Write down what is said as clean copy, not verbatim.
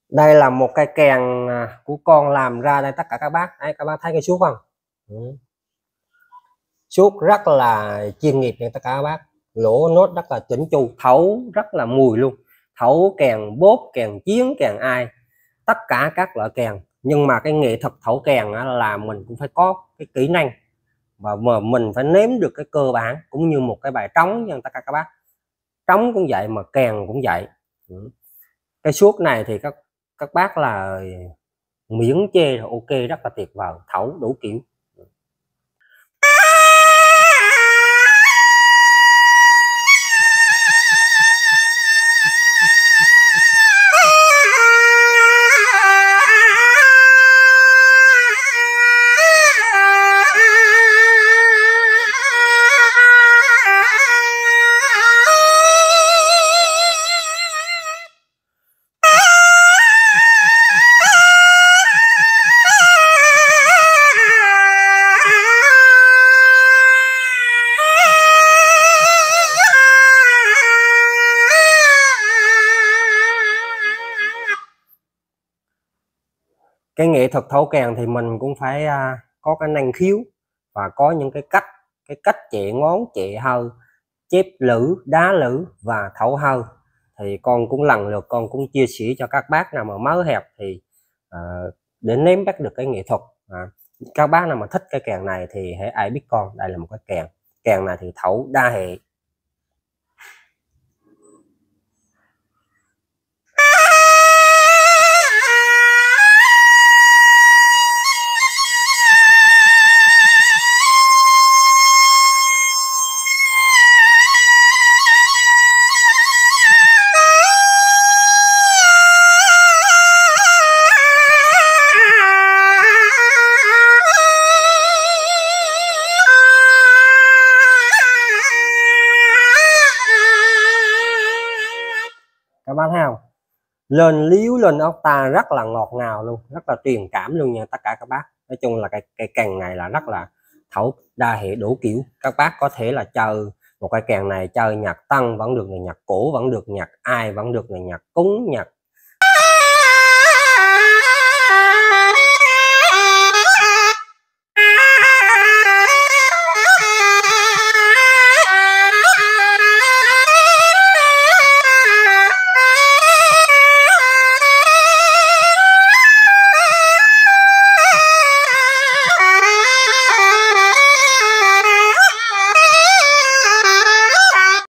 Đây là một cây kèn của con làm ra đây tất cả các bác. Đấy, các bác thấy cái suốt không? Suốt rất là chuyên nghiệp nha tất cả các bác. Lỗ nốt rất là chỉnh chu, thấu rất là mùi luôn. Thấu kèn bóp, kèn chiến, kèn ai, tất cả các loại kèn. Nhưng mà cái nghệ thuật thấu kèn là mình cũng phải có cái kỹ năng và mình phải nếm được cái cơ bản, cũng như một cái bài trống nha tất cả các bác. Trống cũng vậy mà kèn cũng vậy. Cái suốt này thì các bác là miễn chê là ok, rất là tuyệt vời, thấu đủ kiểu. Cái nghệ thuật thấu kèn thì mình cũng phải có cái năng khiếu và có những cái cách chệ ngón, chệ hơi, chép lử, đá lử và thấu hơi. Thì con cũng lần lượt con cũng chia sẻ cho các bác nào mà mới hẹp thì để nếm bắt được cái nghệ thuật. Các bác nào mà thích cái kèn này thì hãy ai biết con, đây là một cái kèn này thì thấu đa hệ. Các bác thấy không? Lên líu lên ốc ta rất là ngọt ngào luôn, rất là truyền cảm luôn nha tất cả các bác. Nói chung là cái kèn này là rất là thấu đa hệ đủ kiểu. Các bác có thể là chơi một cái kèn này chơi nhạc tân vẫn được này, nhạc cổ vẫn được, nhạc ai vẫn được này, nhạc cúng, nhạc